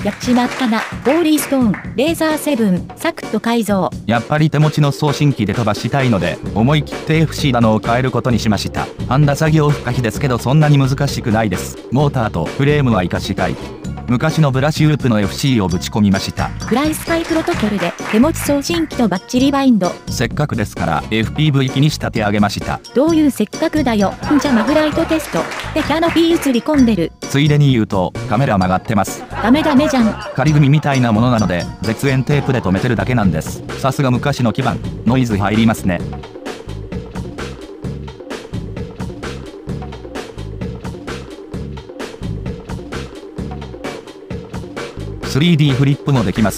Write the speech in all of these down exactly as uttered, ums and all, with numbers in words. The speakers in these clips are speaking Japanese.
やっちまったな。ボーリーストーン、レーザーセブン、サクッと改造。 やっぱり手持ちの送信機で飛ばしたいので、思い切って エフシー なのを変えることにしました。ハンダ作業不可避ですけどそんなに難しくないです。モーターとフレームは活かしたい。昔のブラシウープの エフシー をぶち込みました。 フライスカイプロトコルで手持ち送信機とバッチリバインド。 せっかくですから エフピーブイ 機に仕立て上げました。 どういうせっかくだよ。んじゃマグライトテストでキャノピー映り込んでる。 ついでに言うとカメラ曲がってます。 ダメダメじゃん。 仮組みたいなものなので絶縁テープで留めてるだけなんです。さすが昔の基板。ノイズ入りますね。スリーディー フリップもできます。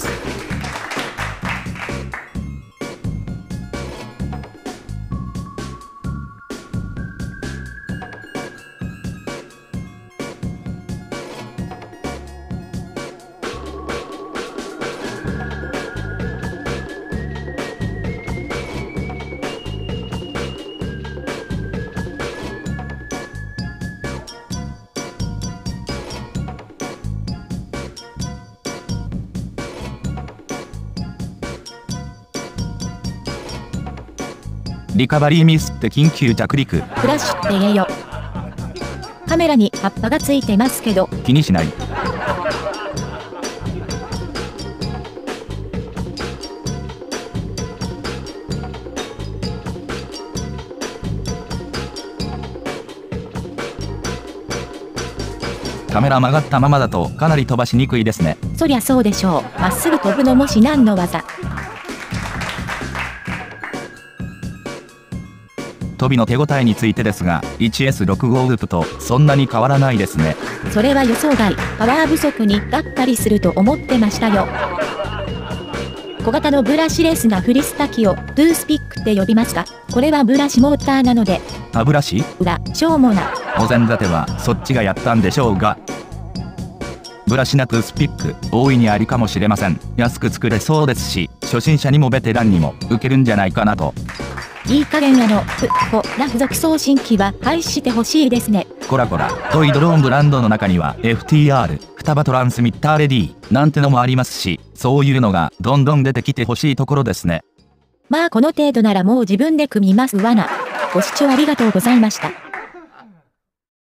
リカバリーミスって緊急着陸。 フラッシュって言えよ。カメラに葉っぱがついてますけど。 気にしない。カメラ曲がったままだとかなり飛ばしにくいですね。 そりゃそうでしょう。まっすぐ飛ぶのも至難の技。 飛びの手応えについてですが ワンエスろくじゅうご ウープとそんなに変わらないですね。 それは予想外。パワー不足にがっかりすると思ってましたよ。小型のブラシレスなフリスタ機をドゥースピックって呼びますが、これはブラシモーターなので。 歯ブラシ？ 裏、しょうもな。 お膳立てはそっちがやったんでしょうが。ブラシなくスピック大いにありかもしれません。安く作れそうですし初心者にもベテランにも受けるんじゃないかなと。 いい加減あの、ふ、こ、ら付属送信機は廃止してほしいですね。 こらこら、トイドローンブランドの中には エフティーアール、双葉トランスミッターレディーなんてのもありますし、そういうのがどんどん出てきてほしいところですね。 まあこの程度ならもう自分で組みますわな。ご視聴ありがとうございました。